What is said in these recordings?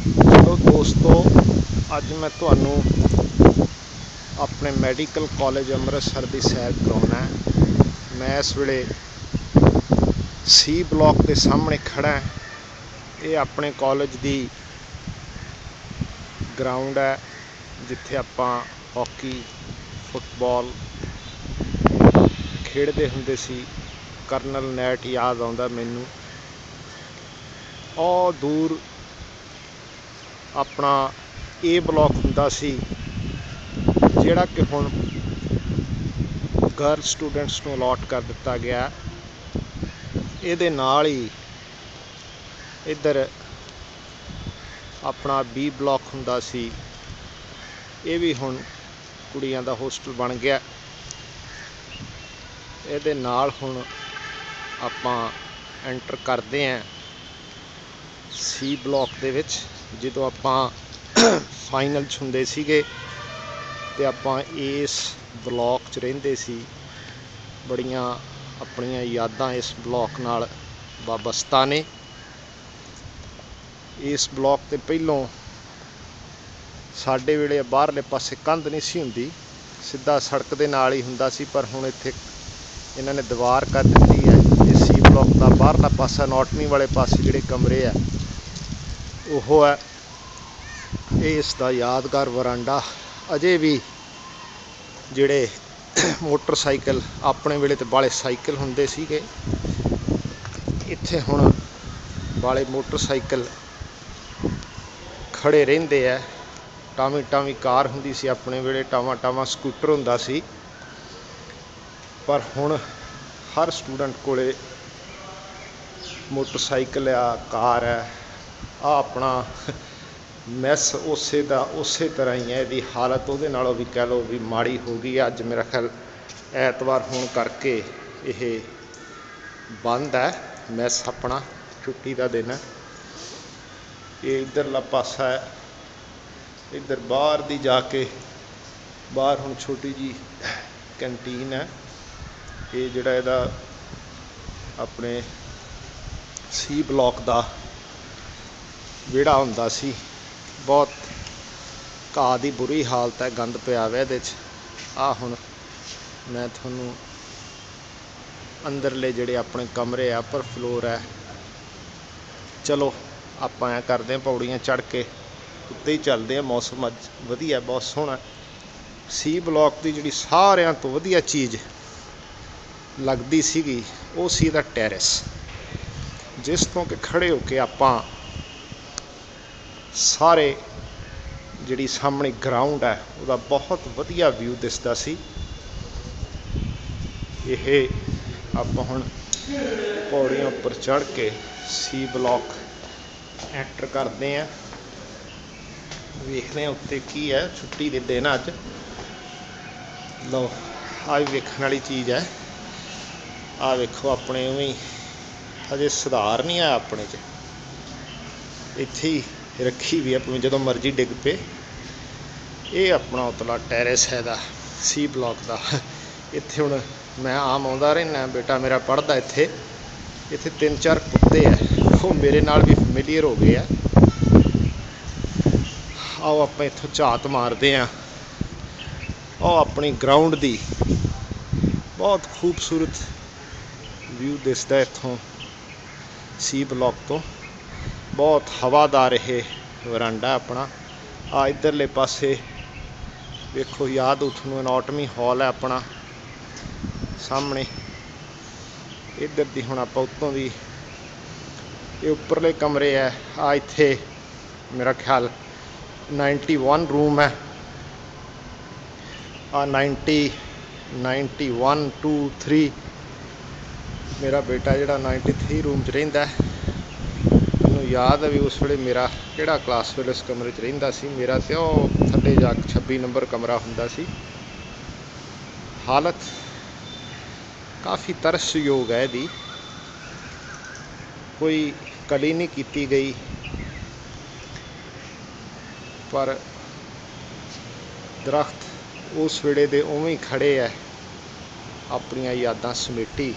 Hello दोस्तों, अज मैं तुहानू अपने मैडिकल कॉलेज अमृतसर की सैर कराना है। मैं इस वेले सी ब्लॉक के सामने खड़ा है। ये अपने कॉलेज की ग्राउंड है जिथे आपां हॉकी फुटबॉल खेडते हुंदे सी। करनल नैट याद आउंदा मैनू। और दूर अपना ए ब्लॉक हुंदा सी जिहड़ा कि हुण गर्ल स्टूडेंट्स नूं अलॉट कर दिता गया। इहदे नाल ही इधर अपना बी ब्लॉक हुंदा सी, ये भी हुण कुड़ियां दा होस्टल बन गया। इहदे नाल हुण आपां एंटर करदे हैं सी ब्लॉक दे विच। जदों आपां फाइनल च हुंदे सीगे ते आपां इस ब्लॉक च रहिंदे सी। बड़ियां अपनियां यादां इस ब्लॉक नाल वाबस्ता ने। इस ब्लॉक ते पहलों साडे वेले बाहरले पासे कंध नहीं सी हुंदी, सीधा सड़क दे नाल ही हुंदा सी, पर हुण इत्थे इन्हां ने दीवार कर दित्ती है। इस सी ब्लॉक दा बाहरला पासा अनाटमी वाले पासे जिहड़े कमरे है ओह है। इस दा यादगार वरांडा अजे भी जिहड़े मोटरसाइकिल अपने वेले ते बाले साइकिल हुंदे सीगे, इत्थे हुण बाले मोटरसाइकिल खड़े रहिंदे है। टावी टावी कार हुंदी सी अपने वेले, टावा टावा स्कूटर हुंदा सी, पर हुण हर स्टूडेंट कोले मोटरसाइकिल आ कार है। आ अपना मैस उसे तरह ही है। इहदी हालत उहदे नालों भी कह लो भी माड़ी हो गई। अज मेरा ख्याल ऐतवार होने करके यह बंद है मैस, अपना छुट्टी का दिन है। ये इधरला पासा है, इधर बाहर दी जाके बाहर हुण छोटी जी कैंटीन है। ये जिहड़ा इहदा अपने सी ब्लॉक का विहड़ा हुंदा सी, बहुत घाह की बुरी हालत है, गंद पिया हुआ इहदे च। आ हुण मैं तुहानूं अंदरले जिहड़े अपने कमरे आ, अपर फ्लोर है, चलो आपां ऐ करदे हां पौड़ियां चढ़ के उत्ते ही चलदे हैं। मौसम अज वधिया, बहुत सोहना। सी ब्लॉक की जिहड़ी सारियां तो वधिया चीज़ लगदी सीगी वो सी दा टैरेस, जिस तो कि खड़े होके आपां सारे जिहड़ी सामने ग्राउंड है उसका बहुत वधिया व्यू दिसदा सी। यह आपां हुण पौड़ियां उपर चढ़ के सी ब्लॉक एंटर करते हैं। वेखते हैं उत्ते की है, छुट्टी दे दिन अज। लो आ वेखण वाली चीज़ है। आ वेखो अपने उवें हजे सुधार नहीं आया अपने च, इत्थे ही रखी भी है जो मर्जी डिग पे। ये अपना उतला टैरेस है दा सी ब्लॉक का। इत्थे हुण मैं आम आउंदा रहना, बेटा मेरा पढ़दा इत्थे। इत्थे 3-4 कुत्ते है, वो मेरे नाल भी फैमिलीयर हो गए हैं। आओ आपां इत्थों झात मारते हैं। और अपनी ग्राउंड की बहुत खूबसूरत व्यू दिसदा इत्थों सी ब्लॉक तो। बहुत हवादार यह वरांडा अपना। आ इधरले पासे वेखो याद उठनू अनाटमी हॉल है अपना सामने। इधर दी हुण आपां उत्तों दी ये उपरले कमरे है। आ इत्थे मेरा ख्याल 91 रूम है। आ 90 91 2 3 मेरा बेटा जिहड़ा 93 रूम च रहिंदा है। मैनूं याद है भी उस वेले मेरा किहड़ा क्लास वेले उस कमरे च रहिंदा सी। मेरा तो थल्ले जा 26 नंबर कमरा हुंदा सी। हालत काफ़ी तरसयोग है इहदी, कोई कली नहीं की गई, पर दरख्त उस वेले दे उवें ही खड़े है, अपनियां यादां समेटी।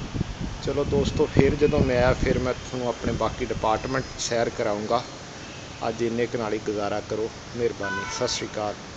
चलो दोस्तों, फिर जदों मैं आया फिर मैं तुहानूं अपने बाकी डिपार्टमेंट सैर कराऊँगा। ਅੱਜ ਇੰਨੇ ਕੁ ਨਾਲ ਹੀ ਗੁਜ਼ਾਰਾ ਕਰੋ। ਮਿਹਰਬਾਨੀ, ਸਤਿ ਸ਼੍ਰੀ ਅਕਾਲ।